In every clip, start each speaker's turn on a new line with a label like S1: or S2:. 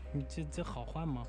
S1: 你这好换吗？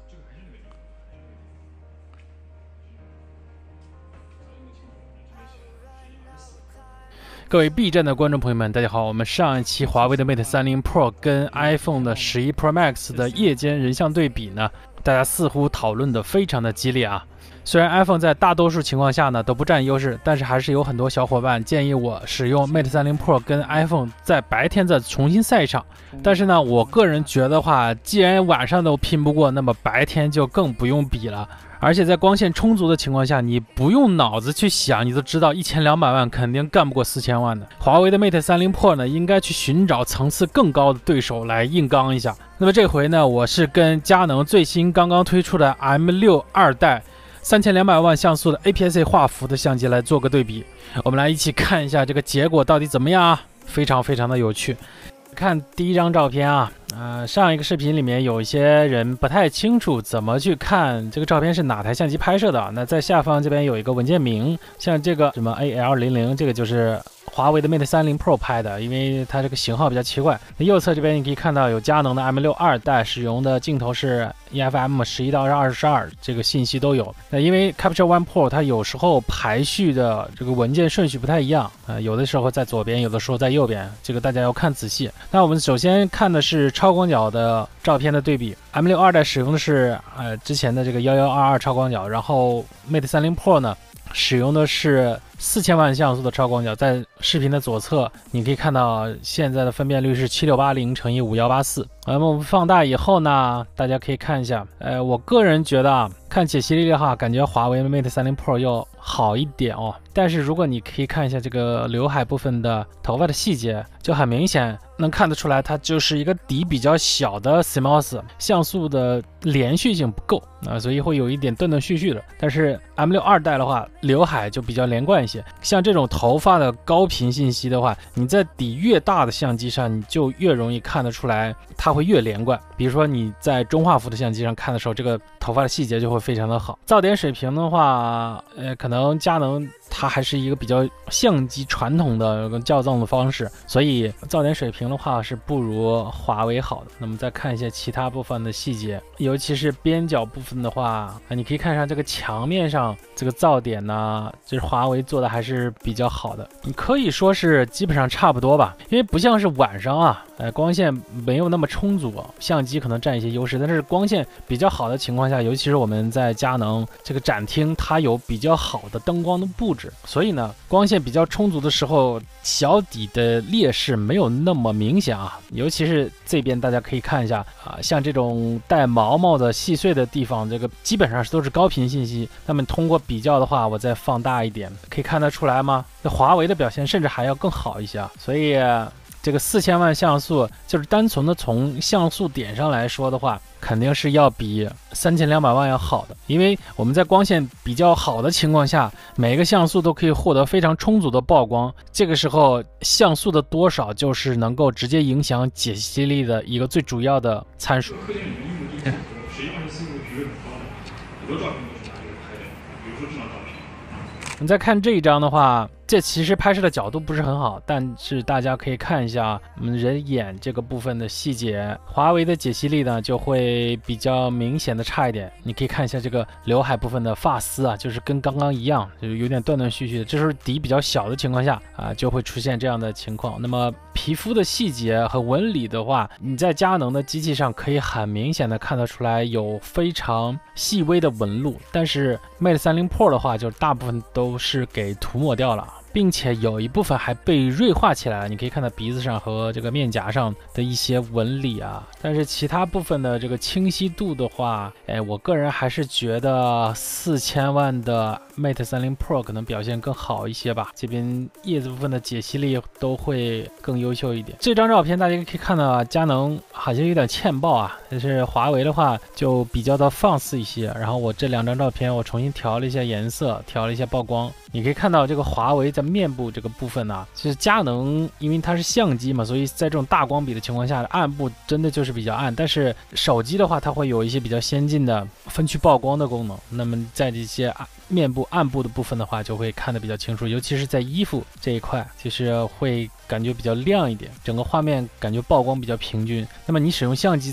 S1: 各位 B 站的观众朋友们，大家好！我们上一期华为的 Mate 30 Pro 跟 iPhone 的11 Pro Max 的夜间人像对比呢，大家似乎讨论的非常的激烈啊。虽然 iPhone 在大多数情况下呢都不占优势，但是还是有很多小伙伴建议我使用 Mate 30 Pro 跟 iPhone 在白天再重新赛一场。但是呢，我个人觉得话，既然晚上都拼不过，那么白天就更不用比了。而且在光线充足的情况下，你不用脑子去想，你都知道1200万肯定干不过4000万的。华为的 Mate 30 Pro 呢，应该去寻找层次更高的对手来硬刚一下。那么这回呢，我是跟佳能最新刚刚推出的 M6 二代3200万像素的 APS-C 画幅的相机来做个对比。我们来一起看一下这个结果到底怎么样啊？非常的有趣。看第一张照片啊，上一个视频里面有一些人不太清楚怎么去看这个照片是哪台相机拍摄的。那在下方这边有一个文件名，像这个什么 AL00，这个就是华为的 Mate 30 Pro 拍的，因为它这个型号比较奇怪。那右侧这边你可以看到有佳能的 M6 二代，使用的镜头是 EF-M 11:22，这个信息都有。那因为 Capture One Pro 它有时候排序的这个文件顺序不太一样，有的时候在左边，有的时候在右边，这个大家要看仔细。那我们首先看的是超广角的照片的对比。M6 二代使用的是之前的这个1122超广角，然后 Mate 30 Pro 呢使用的是4000万像素的超广角。在视频的左侧你可以看到现在的分辨率是7680×5184。那么我们放大以后呢，大家可以看一下，我个人觉得啊，看解析力的话，感觉华为 Mate 30 Pro 要好一点哦。但是如果你可以看一下这个刘海部分的头发的细节，就很明显能看得出来，它就是一个底比较小的 CMOS， 像素的连续性不够所以会有一点断断续续的。但是 M6 二代的话，刘海就比较连贯一些。像这种头发的高频信息的话，你在底越大的相机上，你就越容易看得出来，它会越连贯。比如说你在中画幅的相机上看的时候，这个头发的细节就会非常的好。噪点水平的话，可能佳能它还是一个比较相机传统的校正的方式，所以噪点水平的话是不如华为好的。那么再看一些其他部分的细节，尤其是边角部分的话，你可以看上这个墙面上这个噪点呢，就是华为做的还是比较好的。你可以说是基本上差不多吧，因为不像是晚上啊，光线没有那么充足，相机可能占一些优势，但是光线比较好的情况下，尤其是我们在佳能这个展厅，它有比较好的灯光的布置，所以呢，光线比较充足的时候，小底的劣势没有那么明显啊。尤其是这边大家可以看一下像这种带毛毛的细碎的地方，这个基本上都是高频信息。那么通过比较的话，我再放大一点，可以看得出来吗？那华为的表现甚至还要更好一些啊。所以这个4000万像素，就是单纯的从像素点上来说的话，肯定是要比3200万要好的。因为我们在光线比较好的情况下，每个像素都可以获得非常充足的曝光，这个时候像素的多少就是能够直接影响解析力的一个最主要的参数。
S2: 实际上是 CP 值很高的，很多照片都是拿这个拍的，比如说这张照片。
S1: 我们再看这一张的话，这其实拍摄的角度不是很好，但是大家可以看一下我们人眼这个部分的细节，华为的解析力呢就会比较明显的差一点。你可以看一下这个刘海部分的发丝啊，就是跟刚刚一样，就是有点断断续续的，这时候底比较小的情况下就会出现这样的情况。那么皮肤的细节和纹理的话，你在佳能的机器上可以很明显的看得出来有非常细微的纹路，但是 Mate 30 Pro 的话，就大部分都是给涂抹掉了，并且有一部分还被锐化起来了。你可以看到鼻子上和这个面颊上的一些纹理啊，但是其他部分的这个清晰度的话，我个人还是觉得4000万的 Mate 30 Pro 可能表现更好一些吧。这边叶子部分的解析力都会更优秀一点。这张照片大家可以看到佳能好像有点欠曝啊，但是华为的话就比较的放肆一些。然后我这两张照片我重新调了一下颜色，调了一下曝光，你可以看到这个华为在面部这个部分呢，其实佳能因为它是相机嘛，所以在这种大光比的情况下，暗部真的就是比较暗。但是手机的话，它会有一些比较先进的分区曝光的功能，那么在这些面部暗部的部分的话，就会看得比较清楚，尤其是在衣服这一块，就是会感觉比较亮一点，整个画面感觉曝光比较平均。那么你使用相机在拍摄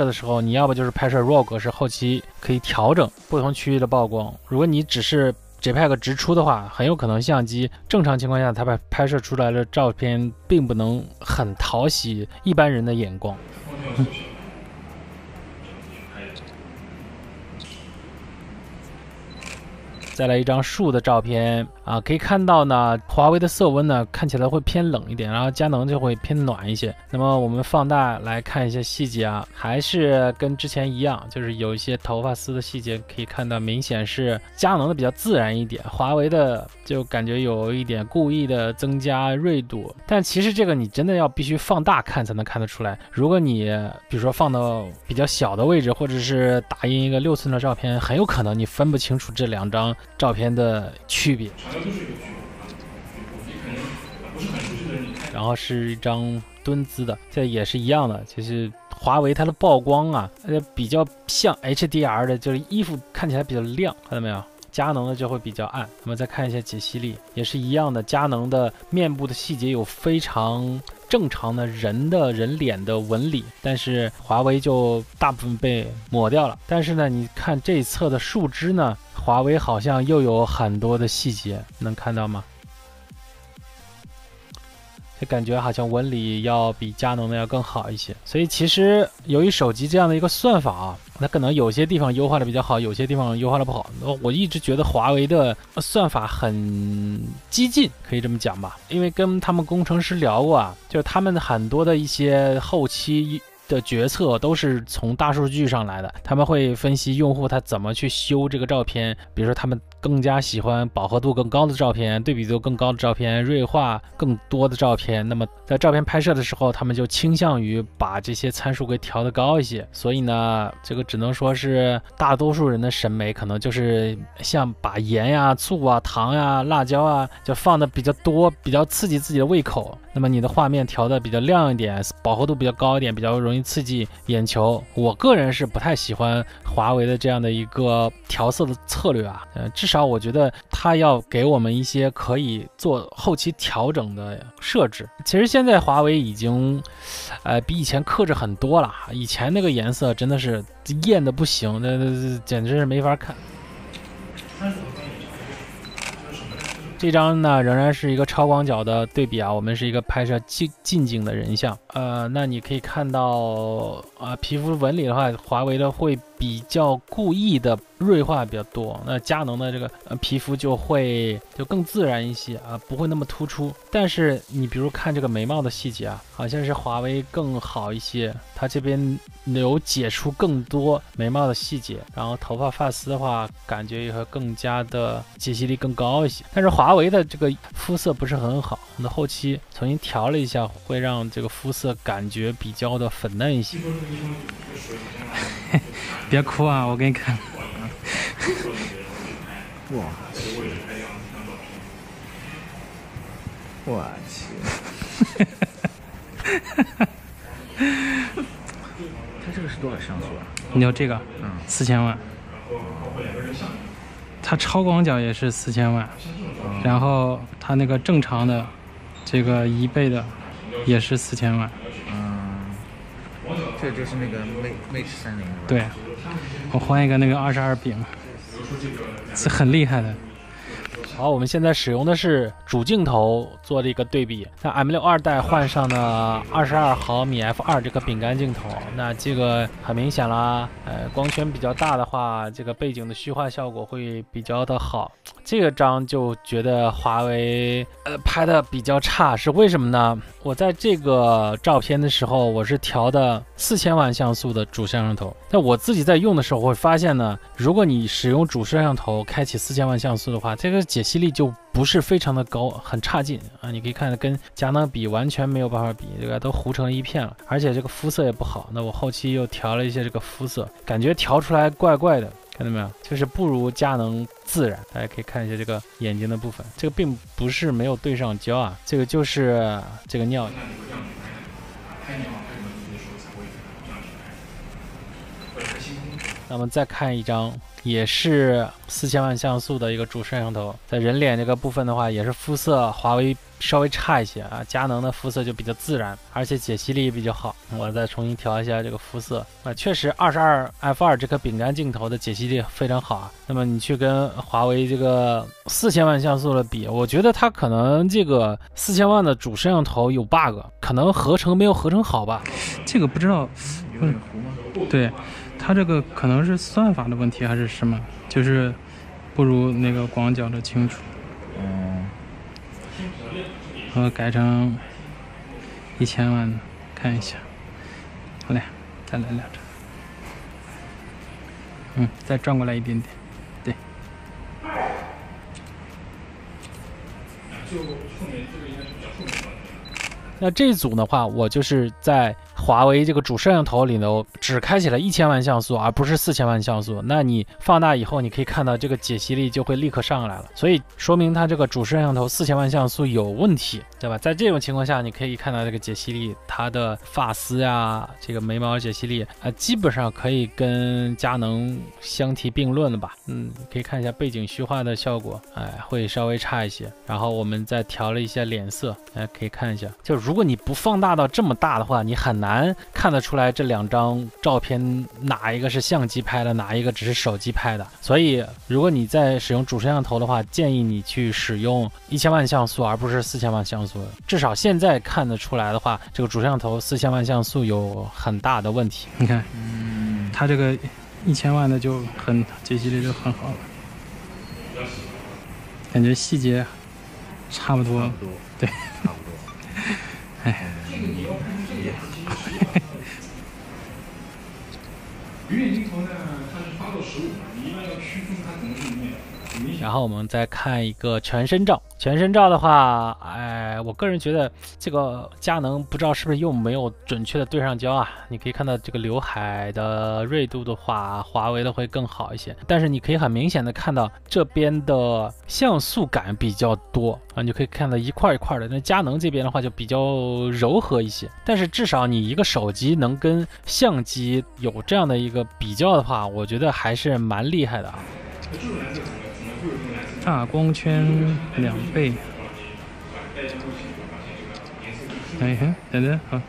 S1: 摄的时候，你要不就是拍摄 RAW 格式，后期可以调整不同区域的曝光。如果你只是 JPEG 直出的话，很有可能相机正常情况下它拍摄出来的照片并不能很讨喜一般人的眼光。再来一张树的照片啊，可以看到呢，华为的色温呢看起来会偏冷一点，然后佳能就会偏暖一些。那么我们放大来看一些细节啊，还是跟之前一样，就是有一些头发丝的细节可以看到，明显是佳能的比较自然一点，华为的就感觉有一点故意的增加锐度。但其实这个你真的要必须放大看才能看得出来。如果你比如说放到比较小的位置，或者是打印一个6寸的照片，很有可能你分不清楚这两张照片的区别。然后是一张蹲姿的，这也是一样的。其实华为它的曝光啊，比较像 HDR 的，就是衣服看起来比较亮，看到没有？佳能的就会比较暗。我们再看一下解析力，也是一样的。佳能的面部的细节有非常正常的人脸的纹理，但是华为就大部分被抹掉了。但是呢，你看这一侧的树枝呢，华为好像又有很多的细节，能看到吗？就感觉好像纹理要比佳能的要更好一些。所以其实由于手机这样的一个算法啊，它可能有些地方优化的比较好，有些地方优化的不好。我一直觉得华为的算法很激进，可以这么讲吧。因为跟他们工程师聊过啊，就是他们很多的一些后期的决策都是从大数据上来的，他们会分析用户他怎么去修这个照片，比如说他们更加喜欢饱和度更高的照片，对比度更高的照片，锐化更多的照片。那么在照片拍摄的时候，他们就倾向于把这些参数给调得高一些。所以呢，这个只能说是大多数人的审美可能就是像把盐呀、醋啊、糖呀、辣椒啊就放的比较多，比较刺激自己的胃口。那么你的画面调的比较亮一点，饱和度比较高一点，比较容易刺激眼球。我个人是不太喜欢华为的这样的一个调色的策略啊，至少我觉得它要给我们一些可以做后期调整的设置。其实现在华为已经比以前克制很多了，以前那个颜色真的是艳的不行，那简直是没法看。这张呢仍然是一个超广角的对比啊，我们是一个拍摄近景的人像。那你可以看到皮肤纹理的话，华为的会比较故意的锐化比较多，那佳能的这个皮肤就更自然一些啊，不会那么突出。但是你比如看这个眉毛的细节啊，好像是华为更好一些，它这边有解出更多眉毛的细节，然后头发发丝的话，感觉也会更加的解析力更高一些。但是华为的这个肤色不是很好，我们后期重新调了一下，会让这个肤色感觉比较的粉嫩一些。别哭啊，我给你看。
S3: 哇！我去！它这个是多少像素啊？
S1: 你要这个，4000万。它超广角也是4000万，然后它那个正常的这个1倍的也是4000万。
S3: 这就是那个 Mate 30。
S1: 对，我换一个那个22饼，是很厉害的。好，我们现在使用的是主镜头做的一个对比。那 M6 二代换上了22毫米 f2 这个饼干镜头，那这个很明显啦，光圈比较大的话，这个背景的虚化效果会比较的好。这个张就觉得华为拍的比较差，是为什么呢？我在这个照片的时候，我是调的4000万像素的主摄像头。那我自己在用的时候会发现呢，如果你使用主摄像头开启4000万像素的话，这个解析力就不是非常的高，很差劲啊！你可以看跟佳能比完全没有办法比，这个都糊成一片了，而且这个肤色也不好。那我后期又调了一些这个肤色，感觉调出来怪怪的，看到没有？就是不如佳能自然。大家可以看一下这个眼睛的部分，这个并不是没有对上焦啊，这个就是这个尿。 那么再看一张，也是4000万像素的一个主摄像头，在人脸这个部分的话，也是肤色华为稍微差一些啊，佳能的肤色就比较自然，而且解析力比较好。我再重新调一下这个肤色啊，确实22F2这颗饼干镜头的解析力非常好啊。那么你去跟华为这个4000万像素的比，我觉得它可能这个4000万的主摄像头有 bug， 可能合成没有合成好吧？
S4: 这个不知道，
S3: 有点糊吗？
S4: 对，它这个可能是算法的问题还是什么，就是不如那个广角的清楚。我改成1000万的，看一下。好嘞，再来2张。再转过来一点点。对。
S2: 就后面这个应该是比较后面的。
S1: 那这一组的话，我就是在华为这个主摄像头里头只开启了1000万像素，而不是4000万像素。那你放大以后，你可以看到这个解析力就会立刻上来了，所以说明它这个主摄像头4000万像素有问题，对吧？在这种情况下，你可以看到这个解析力，它的发丝呀，这个眉毛解析力基本上可以跟佳能相提并论了吧？可以看一下背景虚化的效果，会稍微差一些。然后我们再调了一下脸色，可以看一下，就如果你不放大到这么大的话，你很难看得出来这2张照片哪一个是相机拍的，哪一个只是手机拍的。所以如果你在使用主摄像头的话，建议你去使用1000万像素而不是4000万像素。至少现在看得出来的话，这个主摄像头4000万像素有很大的问题。
S4: 你看，它这个1000万的就很解析力就很好了，感觉细节差不多。对，
S3: 差不多。
S4: 哎。
S2: 鱼眼镜头呢，它是8到15，你一般要区分它可能是明显。
S1: 然后我们再看一个全身照，全身照的话，我个人觉得这个佳能不知道是不是又没有准确的对上焦啊。你可以看到这个刘海的锐度的话，华为的会更好一些，但是你可以很明显的看到这边的像素感比较多啊，你就可以看到一块一块的。那佳能这边的话就比较柔和一些，但是至少你一个手机能跟相机有这样的一个比较的话，我觉得还是蛮厉害的啊。
S4: 大光圈2倍。等等，好。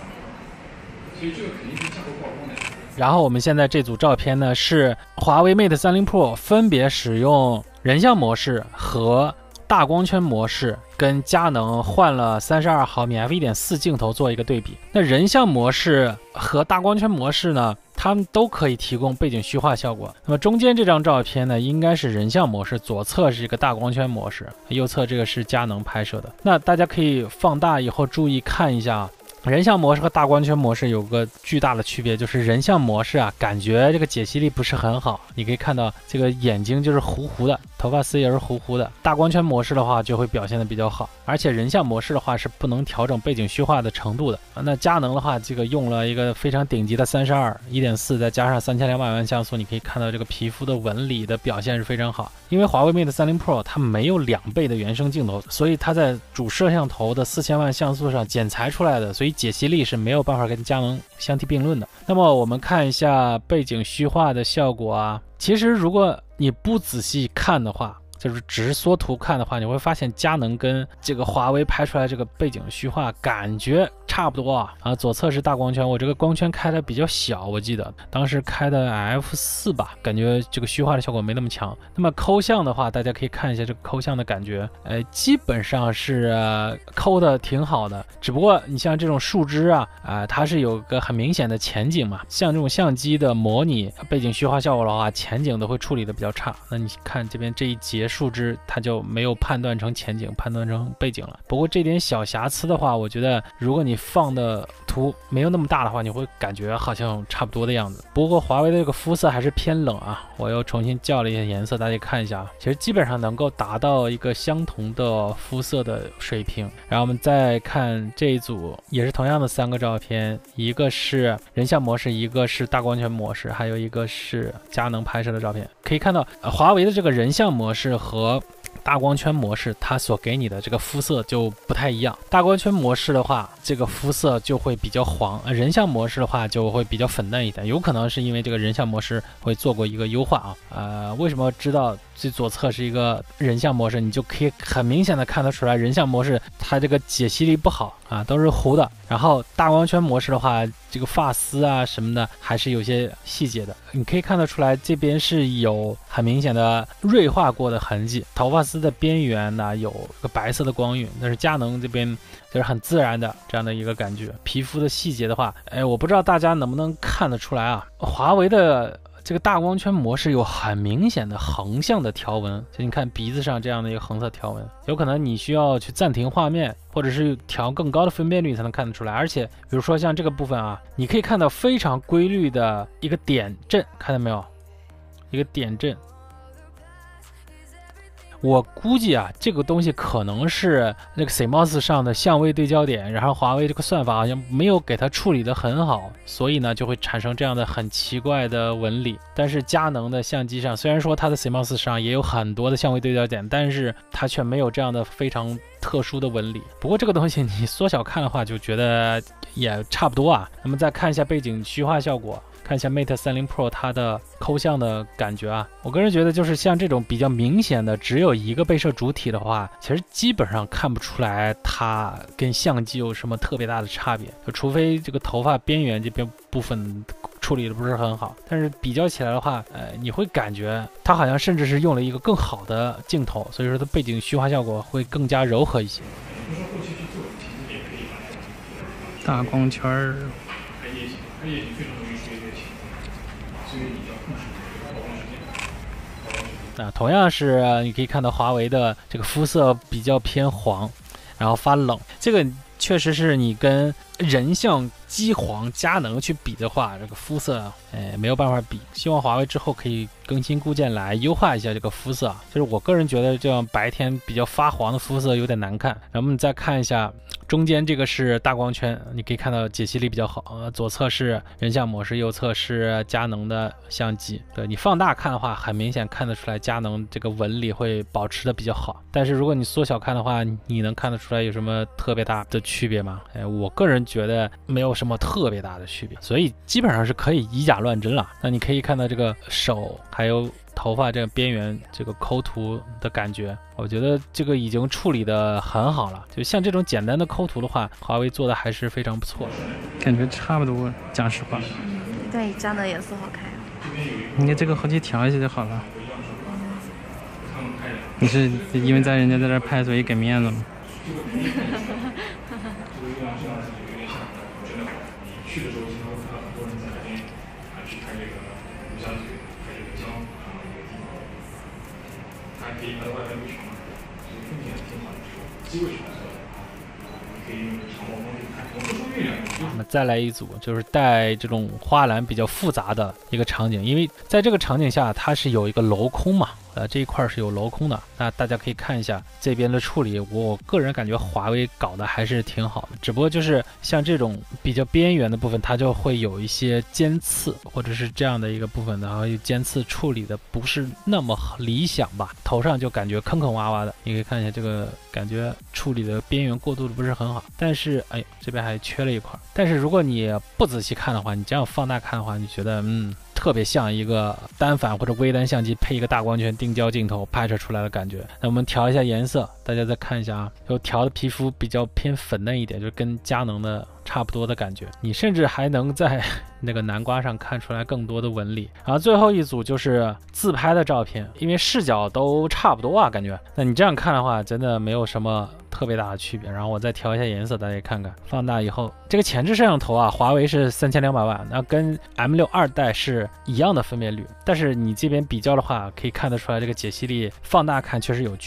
S1: 然后我们现在这组照片呢，是华为 Mate 30 Pro 分别使用人像模式和大光圈模式，跟佳能换了32毫米 f1.4 镜头做一个对比。那人像模式和大光圈模式呢，它们都可以提供背景虚化效果。那么中间这张照片呢，应该是人像模式，左侧是一个大光圈模式，右侧这个是佳能拍摄的。那大家可以放大以后注意看一下，人像模式和大光圈模式有个巨大的区别，就是人像模式啊，感觉这个解析力不是很好，你可以看到这个眼睛就是糊糊的，头发丝也是糊糊的。大光圈模式的话就会表现的比较好，而且人像模式的话是不能调整背景虚化的程度的。那佳能的话，这个用了一个非常顶级的32.1.4，再加上3200万像素，你可以看到这个皮肤的纹理的表现是非常好。因为华为 Mate 30 Pro 它没有2倍的原生镜头，所以它在主摄像头的4000万像素上剪裁出来的，所以解析力是没有办法跟佳能相提并论的。那么我们看一下背景虚化的效果啊，其实如果你不仔细看的话，就是只是缩图看的话，你会发现佳能跟这个华为拍出来这个背景虚化感觉差不多啊。左侧是大光圈，我这个光圈开的比较小，我记得当时开的 F4 吧，感觉这个虚化的效果没那么强。那么抠像的话，大家可以看一下这个抠像的感觉，基本上是抠的挺好的。只不过你像这种树枝啊，它是有个很明显的前景嘛，像这种相机的模拟背景虚化效果的话，前景都会处理的比较差。那你看这边这一节树枝，它就没有判断成前景，判断成背景了。不过这点小瑕疵的话，我觉得如果你放的图没有那么大的话，你会感觉好像差不多的样子。不过华为的这个肤色还是偏冷啊，我又重新校了一些颜色，大家看一下，其实基本上能够达到一个相同的肤色的水平。然后我们再看这一组，也是同样的3个照片，一个是人像模式，一个是大光圈模式，还有一个是佳能拍摄的照片。可以看到华为的这个人像模式和大光圈模式它所给你的这个肤色就不太一样。大光圈模式的话，这个肤色就会比较黄，人像模式的话就会比较粉嫩一点，有可能是因为这个人像模式会做过一个优化啊。为什么知道最左侧是一个人像模式？你就可以很明显的看得出来，人像模式它这个解析力不好啊，都是糊的。然后大光圈模式的话，这个发丝啊什么的还是有些细节的，你可以看得出来这边是有很明显的锐化过的痕迹，头发丝的边缘呢有个白色的光晕，但是佳能这边就是很自然的这样的一个感觉。皮肤的细节的话，我不知道大家能不能看得出来啊，华为的这个大光圈模式有很明显的横向的条纹，就你看鼻子上这样的一个横色条纹，有可能你需要去暂停画面，或者是调更高的分辨率才能看得出来。而且比如说像这个部分啊，你可以看到非常规律的一个点阵，看到没有？一个点阵。我估计啊，这个东西可能是那个 CMOS 上的相位对焦点，然后华为这个算法好像没有给它处理得很好，所以呢就会产生这样的很奇怪的纹理。但是佳能的相机上，虽然说它的 CMOS 上也有很多的相位对焦点，但是它却没有这样的非常特殊的纹理。不过这个东西你缩小看的话，就觉得也差不多啊。那么再看一下背景虚化效果。看一下 Mate 30 Pro 它的抠像的感觉啊，我个人觉得就是像这种比较明显的只有一个被摄主体的话，其实基本上看不出来它跟相机有什么特别大的差别，就除非这个头发边缘这边部分处理的不是很好，但是比较起来的话，你会感觉它好像甚至是用了一个更好的镜头，所以说它背景虚化效果会更加柔和一些。
S4: 大光圈儿，
S2: 拍夜景非常容易出现这个情况，所以你要控制曝光时间。
S1: 同样是你可以看到华为的这个肤色比较偏黄，然后发冷，这个确实是你跟人像机皇佳能去比的话，这个肤色没有办法比。希望华为之后可以更新固件来优化一下这个肤色。就是我个人觉得这样白天比较发黄的肤色有点难看。然后我们再看一下中间这个是大光圈，你可以看到解析力比较好。左侧是人像模式，右侧是佳能的相机。对，你放大看的话，很明显看得出来佳能这个纹理会保持的比较好。但是如果你缩小看的话，你能看得出来有什么特别大的区别吗？我个人觉得没有什么特别大的区别，所以基本上是可以以假乱真了。那你可以看到这个手还有头发这个边缘这个抠图的感觉，我觉得这个已经处理的很好了。就像这种简单的抠图的话，华为做的还是非常不错的，
S4: 感觉差不多。讲实话，
S5: 对，这样的颜色好看。
S4: 你这个后期调一下就好了。你是因为人家在这拍，所以给面子吗？
S2: 去的时候经常会看到很多人在那边去拍这个录像嘴、拍这个胶这个地方，它可以拍到外面绿场，所以风景还挺好的。机位是不错的，你可以用长曝光去看。我们说月亮，
S1: 那么再来一组，就是带这种花篮比较复杂的一个场景，因为在这个场景下它是有一个镂空嘛。这一块是有镂空的，那大家可以看一下这边的处理，我个人感觉华为搞的还是挺好的，只不过就是像这种比较边缘的部分，它就会有一些尖刺，或者是这样的一个部分，然后尖刺处理的不是那么理想吧，头上就感觉坑坑洼洼的，你可以看一下这个感觉处理的边缘过渡的不是很好，但是这边还缺了一块，但是如果你不仔细看的话，你这样放大看的话，你觉得特别像一个单反或者微单相机配一个大光圈定焦镜头拍摄出来的感觉。那我们调一下颜色，大家再看一下啊，就调的皮肤比较偏粉嫩一点，就跟佳能的差不多的感觉。你甚至还能在那个南瓜上看出来更多的纹理。然后最后一组就是自拍的照片，因为视角都差不多啊，感觉。那你这样看的话，真的没有什么特别大的区别。然后我再调一下颜色，大家看看，放大以后，这个前置摄像头啊，华为是3200万，那跟 M6 二代是一样的分辨率，但是你这边比较的话，可以看得出来这个解析力放大看确实有区别。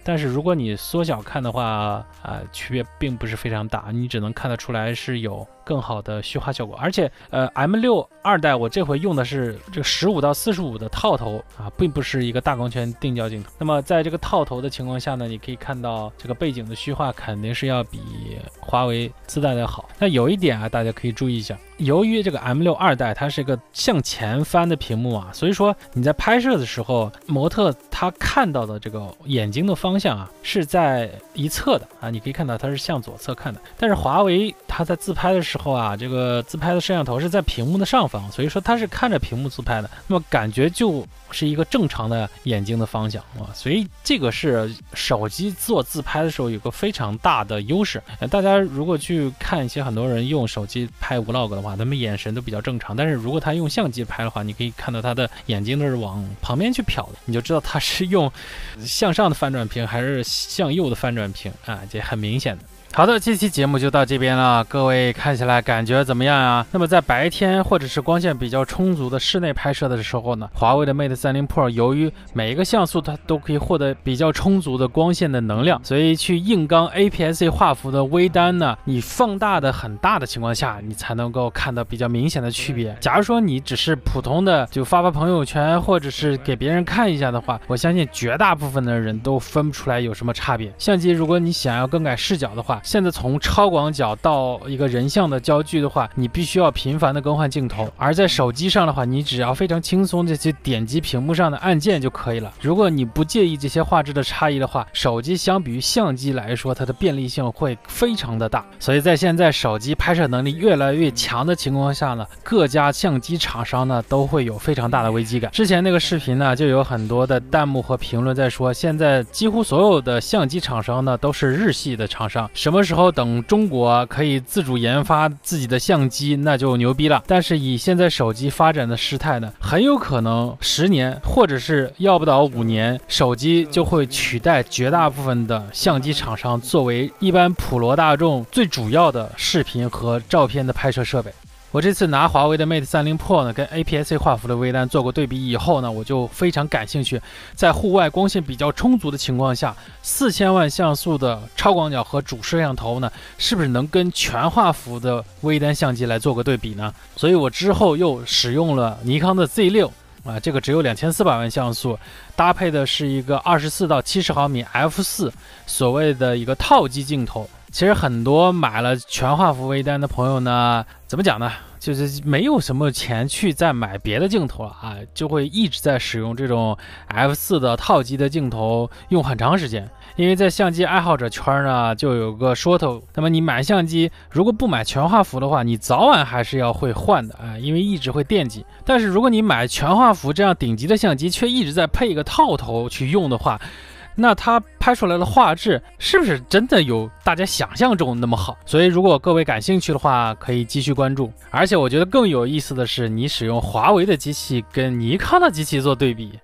S1: 但是如果你缩小看的话，区别并不是非常大，你只能看得出来是有更好的虚化效果。而且M6 二代我这回用的是这个15到45的套头并不是一个大光圈定焦镜头。那么在这个套头的情况下呢，你可以看到这个背景的虚化肯定是要比华为自带的好。那有一点大家可以注意一下，由于这个 M6 二代它是一个向前翻的屏幕所以说你在拍摄的时候，模特他看到的这个眼睛的方向是在一侧的你可以看到它是向左侧看的。但是华为它在自拍的时候这个自拍的摄像头是在屏幕的上方，所以说它是看着屏幕自拍的，那么感觉就是一个正常的眼睛的方向所以这个是手机做自拍的时候有个非常大的优势。大家如果去看一些很多人用手机拍 vlog 的话，他们眼神都比较正常，但是如果他用相机拍的话，你可以看到他的眼睛都是往旁边去瞟的，你就知道他是用向上的翻转屏还是向右的翻转屏这很明显的。好的，这期节目就到这边了，各位看起来感觉怎么样啊？那么在白天或者是光线比较充足的室内拍摄的时候呢，华为的 Mate 30 Pro 由于每一个像素它都可以获得比较充足的光线的能量，所以去硬刚 APS-C 画幅的微单呢，你放大的很大的情况下，你才能够看到比较明显的区别。假如说你只是普通的就发朋友圈或者是给别人看一下的话，我相信绝大部分的人都分不出来有什么差别。相机如果你想要更改视角的话，现在从超广角到一个人像的焦距的话，你必须要频繁的更换镜头，而在手机上的话，你只要非常轻松的去点击屏幕上的按键就可以了。如果你不介意这些画质的差异的话，手机相比于相机来说，它的便利性会非常的大。所以在现在手机拍摄能力越来越强的情况下呢，各家相机厂商呢都会有非常大的危机感。之前那个视频呢，就有很多的弹幕和评论在说，现在几乎所有的相机厂商呢都是日系的厂商，什么时候等中国可以自主研发自己的相机，那就牛逼了。但是以现在手机发展的时态呢，很有可能10年或者是要不到5年，手机就会取代绝大部分的相机厂商，作为一般普罗大众最主要的视频和照片的拍摄设备。我这次拿华为的 Mate 30 Pro 呢跟 APS-C 画幅的微单做过对比以后呢，我就非常感兴趣，在户外光线比较充足的情况下，4000万像素的超广角和主摄像头呢，是不是能跟全画幅的微单相机来做个对比呢？所以我之后又使用了尼康的 Z6这个只有2400万像素，搭配的是一个24到70毫米 f4 所谓的一个套机镜头。其实很多买了全画幅微单的朋友呢，怎么讲呢，就是没有什么钱去再买别的镜头了就会一直在使用这种 f4 的套机的镜头用很长时间。因为在相机爱好者圈呢，就有个说头，那么你买相机如果不买全画幅的话，你早晚还是要会换的因为一直会惦记。但是如果你买全画幅这样顶级的相机，却一直在配一个套头去用的话，那它拍出来的画质是不是真的有大家想象中那么好？所以如果各位感兴趣的话，可以继续关注。而且我觉得更有意思的是，你使用华为的机器跟尼康的机器做对比，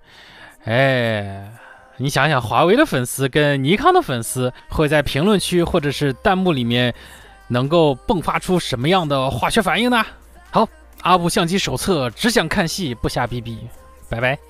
S1: 你想想华为的粉丝跟尼康的粉丝会在评论区或者是弹幕里面能够迸发出什么样的化学反应呢？好，阿布相机手册，只想看戏不瞎逼逼，拜拜。